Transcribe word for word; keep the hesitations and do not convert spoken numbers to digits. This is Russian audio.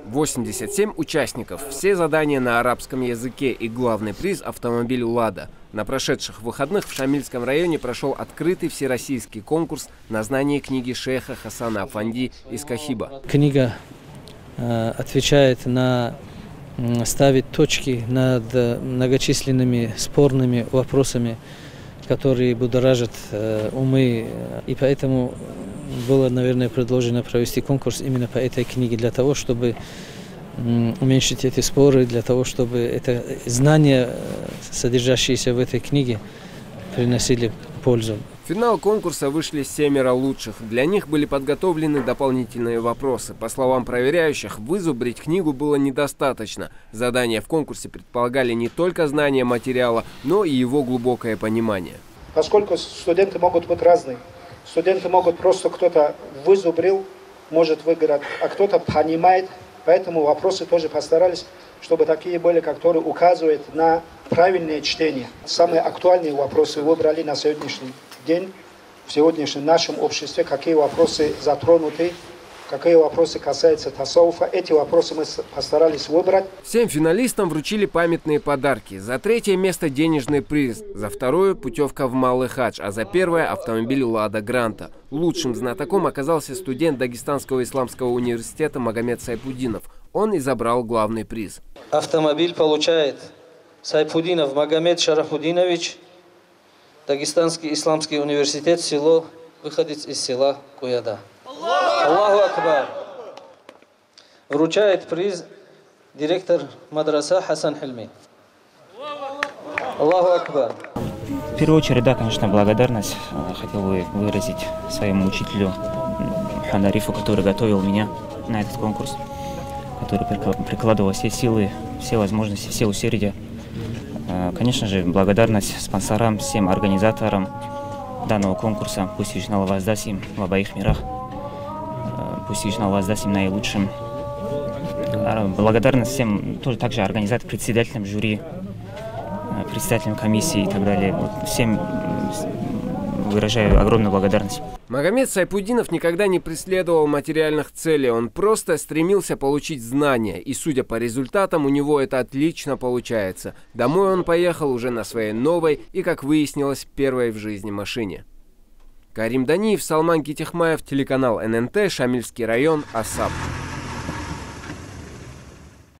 восемьдесят семь участников, все задания на арабском языке и главный приз – автомобиль «Лада». На прошедших выходных в Шамильском районе прошел открытый всероссийский конкурс на знание книги шейха Хасана Афанди из Кахиба. Книга э, отвечает на, ставит точки над многочисленными спорными вопросами, которые будоражат э, умы, и поэтому было, наверное, предложено провести конкурс именно по этой книге для того, чтобы уменьшить эти споры, для того, чтобы это знания, содержащиеся в этой книге, приносили пользу. В финал конкурса вышли семеро лучших. Для них были подготовлены дополнительные вопросы. По словам проверяющих, вызубрить книгу было недостаточно. Задания в конкурсе предполагали не только знание материала, но и его глубокое понимание. Поскольку студенты могут быть разные. Студенты могут просто кто-то вызубрил, может выиграть, а кто-то понимает. Поэтому вопросы тоже постарались, чтобы такие были, которые указывают на правильное чтение. Самые актуальные вопросы выбрали на сегодняшний день, в сегодняшнем нашем обществе, какие вопросы затронуты, какие вопросы касаются тасауфа. Эти вопросы мы постарались выбрать. Всем финалистам вручили памятные подарки. За третье место денежный приз, за второе путевка в Малый Хадж, а за первое автомобиль «Лада Гранта». Лучшим знатоком оказался студент Дагестанского исламского университета Магомед Сайпудинов. Он и забрал главный приз. Автомобиль получает Сайпудинов Магомед Шарафудинович, Дагестанский исламский университет, село, выходец из села Куяда. Аллаху Акбар. Вручает приз директор мадраса Хасан Хильми. Аллаху Акбар. В первую очередь, да, конечно, благодарность. Хотел бы выразить своему учителю Ханарифу, который готовил меня на этот конкурс, который прикладывал все силы, все возможности, все усердия. Конечно же, благодарность спонсорам, всем организаторам данного конкурса. Пусть Вишнал воздаст им в обоих мирах. Пусть Вишнал воздаст им наилучшим. Благодарность всем, тоже также организаторам, председателям жюри, председателям комиссии и так далее. Вот всем выражаю огромную благодарность. Магомед Сайпудинов никогда не преследовал материальных целей, он просто стремился получить знания, и, судя по результатам, у него это отлично получается. Домой он поехал уже на своей новой и, как выяснилось, первой в жизни машине. Карим Даниев, Салман Китихмаев, телеканал эн эн тэ, Шамильский район, Асап.